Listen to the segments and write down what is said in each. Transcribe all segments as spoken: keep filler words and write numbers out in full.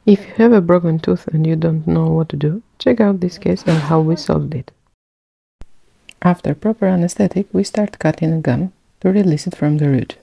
If you have a broken tooth and you don't know what to do, check out this case and how we solved it. After proper anesthetic, we start cutting a gum to release it from the root.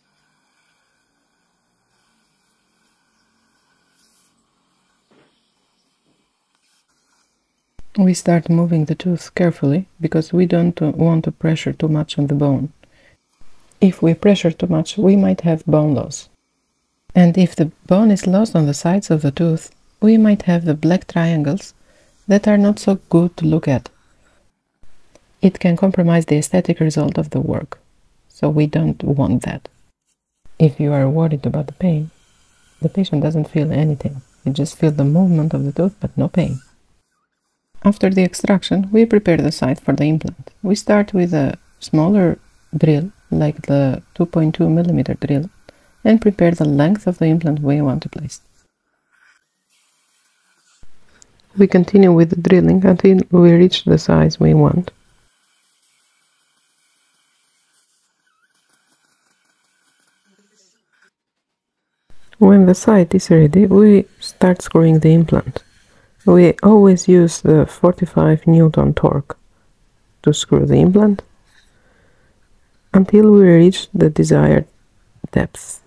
We start moving the tooth carefully because we don't want to pressure too much on the bone. If we pressure too much, we might have bone loss. And if the bone is lost on the sides of the tooth, we might have the black triangles that are not so good to look at. It can compromise the aesthetic result of the work, so we don't want that. If you are worried about the pain, the patient doesn't feel anything. You just feel the movement of the tooth, but no pain. After the extraction, we prepare the site for the implant. We start with a smaller drill, like the two point two millimeter drill, and prepare the length of the implant we want to place. We continue with the drilling until we reach the size we want. When the site is ready, we start screwing the implant. We always use the forty-five newton torque to screw the implant until we reach the desired depth.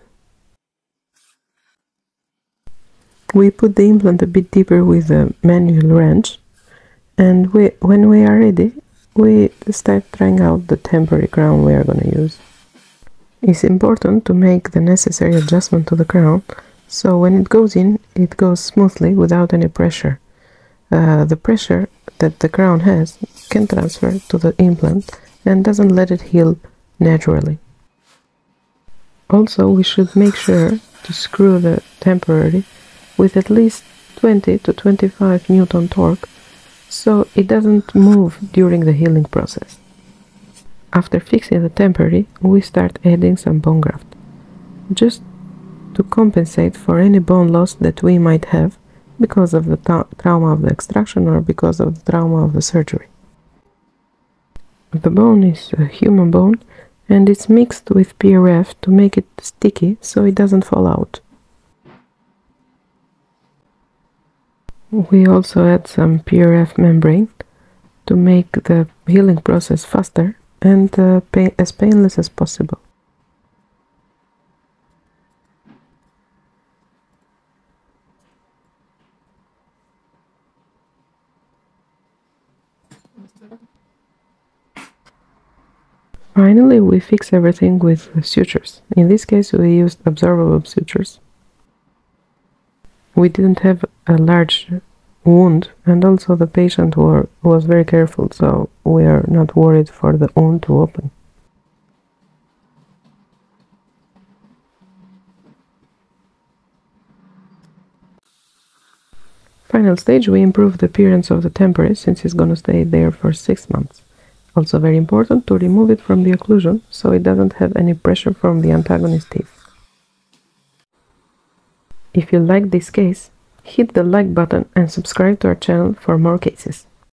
We put the implant a bit deeper with a manual wrench, and we, when we are ready, we start trying out the temporary crown we are going to use. It's important to make the necessary adjustment to the crown, so when it goes in, it goes smoothly without any pressure. Uh, the pressure that the crown has can transfer to the implant and doesn't let it heal naturally. Also, we should make sure to screw the temporary with at least twenty to twenty-five newton torque so it doesn't move during the healing process. After fixing the temporary, we start adding some bone graft, just to compensate for any bone loss that we might have because of the trauma of the extraction or because of the trauma of the surgery. The bone is a human bone and it's mixed with P R F to make it sticky so it doesn't fall out. We also add some P R F membrane to make the healing process faster and uh, pain, as painless as possible. Finally, we fix everything with sutures. In this case, we used absorbable sutures. We didn't have a large wound, and also the patient were, was very careful, so we are not worried for the wound to open. Final stage, we improve the appearance of the temporary since it's going to stay there for six months. Also very important to remove it from the occlusion so it doesn't have any pressure from the antagonist teeth. If you like this case, hit the like button and subscribe to our channel for more cases.